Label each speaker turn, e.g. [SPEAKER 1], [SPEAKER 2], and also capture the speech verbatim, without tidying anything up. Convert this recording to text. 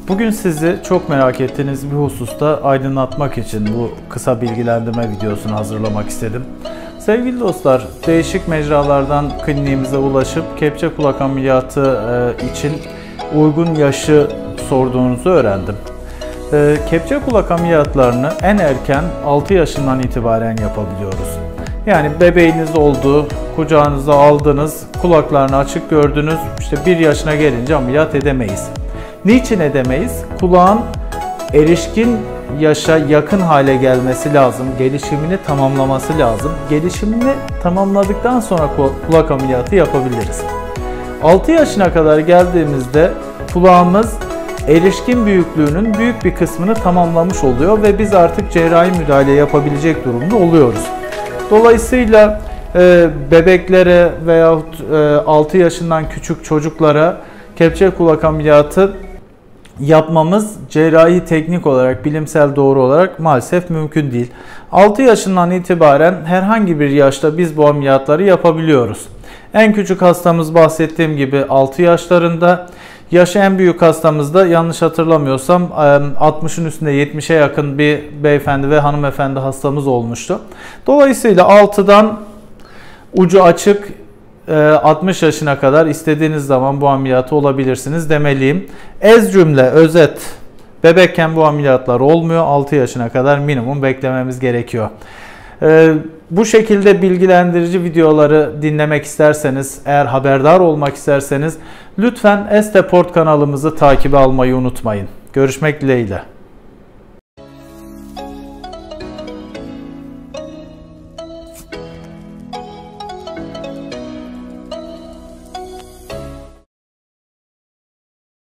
[SPEAKER 1] Bugün sizi çok merak ettiğiniz bir hususta aydınlatmak için bu kısa bilgilendirme videosunu hazırlamak istedim. Sevgili dostlar, değişik mecralardan kliniğimize ulaşıp kepçe kulak ameliyatı için uygun yaşı sorduğunuzu öğrendim. Kepçe kulak ameliyatlarını en erken altı yaşından itibaren yapabiliyoruz. Yani bebeğiniz oldu, kucağınıza aldınız, kulaklarını açık gördünüz, işte bir yaşına gelince ameliyat edemeyiz. Niçin edemeyiz? Kulağın erişkin yaşa yakın hale gelmesi lazım, gelişimini tamamlaması lazım. Gelişimini tamamladıktan sonra kulak ameliyatı yapabiliriz. altı yaşına kadar geldiğimizde kulağımız erişkin büyüklüğünün büyük bir kısmını tamamlamış oluyor ve biz artık cerrahi müdahale yapabilecek durumda oluyoruz. Dolayısıyla e, bebeklere veyahut e, altı yaşından küçük çocuklara kepçe kulak ameliyatı yapmamız cerrahi teknik olarak, bilimsel doğru olarak maalesef mümkün değil. altı yaşından itibaren herhangi bir yaşta biz bu ameliyatları yapabiliyoruz. En küçük hastamız bahsettiğim gibi altı yaşlarında. Yaşı en büyük hastamızda yanlış hatırlamıyorsam altmışın üstünde yetmişe yakın bir beyefendi ve hanımefendi hastamız olmuştu. Dolayısıyla altıdan ucu açık altmış yaşına kadar istediğiniz zaman bu ameliyatı olabilirsiniz demeliyim. Ez cümle, özet, bebekken bu ameliyatlar olmuyor. altı yaşına kadar minimum beklememiz gerekiyor. Bu şekilde bilgilendirici videoları dinlemek isterseniz, eğer haberdar olmak isterseniz lütfen Esteport kanalımızı takibe almayı unutmayın. Görüşmek dileğiyle.